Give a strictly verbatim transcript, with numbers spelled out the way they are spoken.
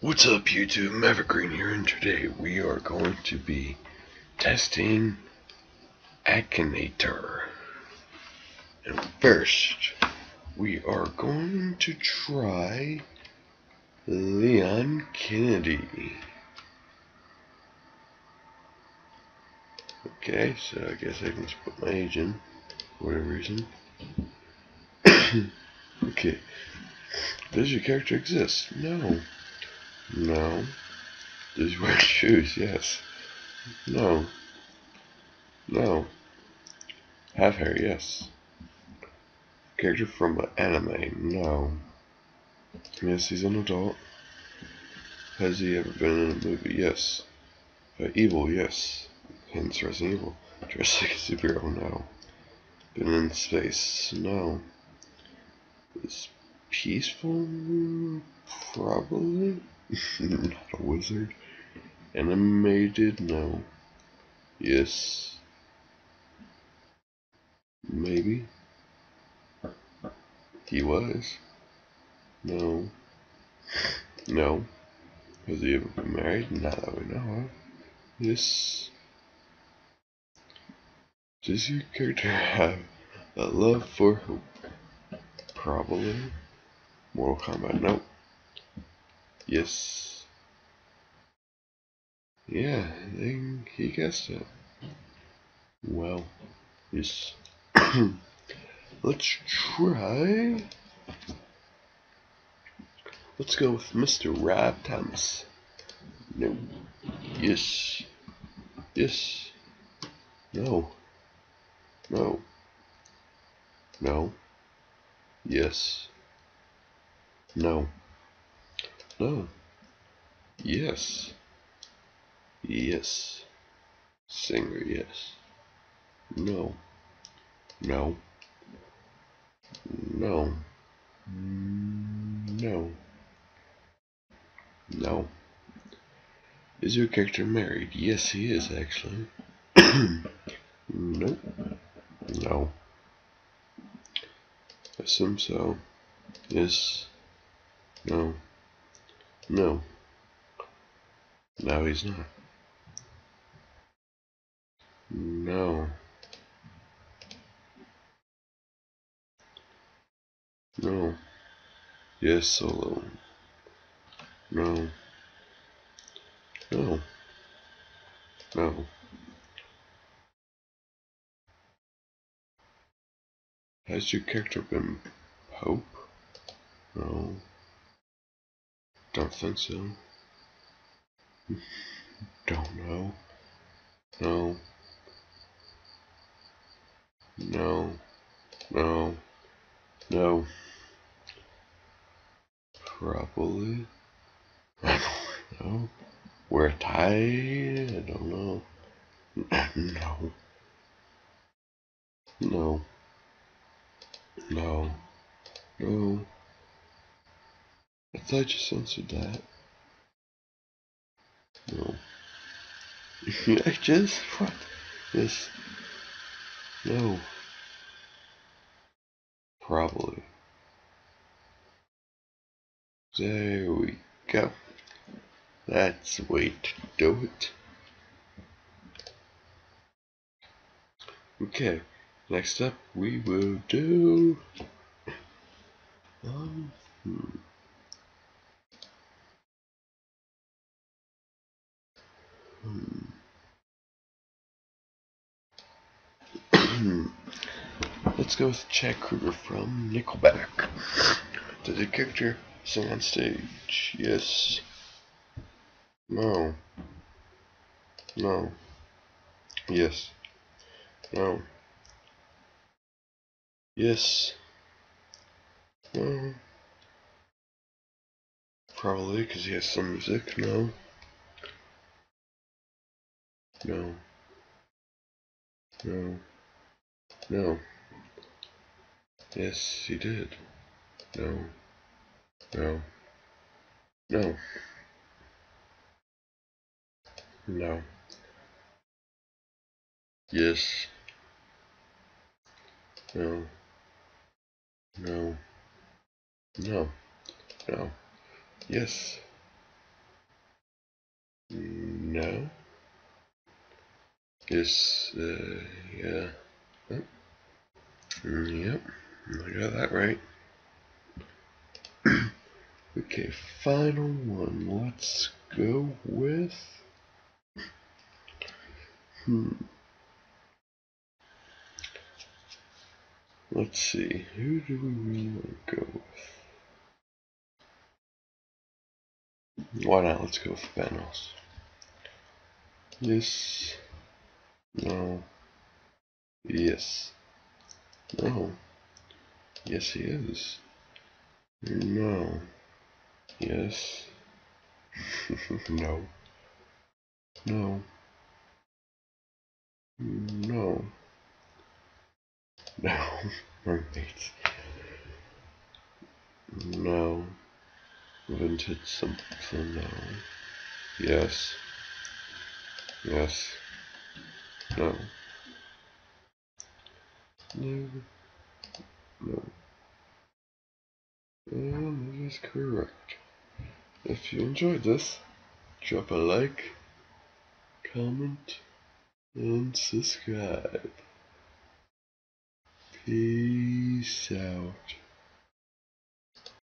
What's up YouTube, Maverickgreen here, and today we are going to be testing Akinator. And first, we are going to try Leon Kennedy. Okay, so I guess I can just put my age in, for whatever reason. Okay, does your character exist? No. No. Does he wear shoes? Yes. No. No. Have hair? Yes. Character from an anime? No. Yes, he's an adult. Has he ever been in a movie? Yes. Uh, evil? Yes. Hence Resident Evil. Dressed like a superhero? No. Been in space? No. Is peaceful? Probably. Not a wizard. Animated? No. Yes. Maybe. He was. No. No. Has he ever been married? Not that we know of. Yes. Does your character have a love for hope? Probably. Mortal Kombat? Nope. Yes. Yeah, then he guessed it. Well, yes. Let's try. Let's go with Mister Rob Thomas. No. Yes. Yes. No. No. No. Yes. No. No. Yes. Yes. Singer, yes. No. No. No. No. No. Is your character married? Yes, he is, actually. Nope. No. I assume so. Yes. No. No. No, he's not. No. No. Yes, Solo. No. No. No. Has your character been Pope? No. Don't think so. Don't know. No. No. No. No. Probably. I don't know. Wear a tie? I don't know. No. No. No. No. I thought you just answered that. No. I just what? Yes. No. Probably. There we go. That's the way to do it. Okay. Next up, we will do. Um. Hmm. Hmm. Let's go with Chad Kruger from Nickelback. Does the character sing on stage? Yes. No. No. Yes. No. Yes. No. Probably because he has some music. No. No. No. No. Yes, he did. No. No. No. No. Yes. No. No. No. No. Yes. No. Yes, uh, yeah. Oh. Yep, I got that right. Okay, final one. Let's go with... Hmm. Let's see. Who do we really want to go with? Why not? Let's go with Thanos. Yes. No. Yes. No. Yes, he is. No. Yes. No. No. No. No. Mermaids. No. Vintage something. No. Yes. Yes. No. No. No. And that is correct. If you enjoyed this, drop a like, comment, and subscribe. Peace out.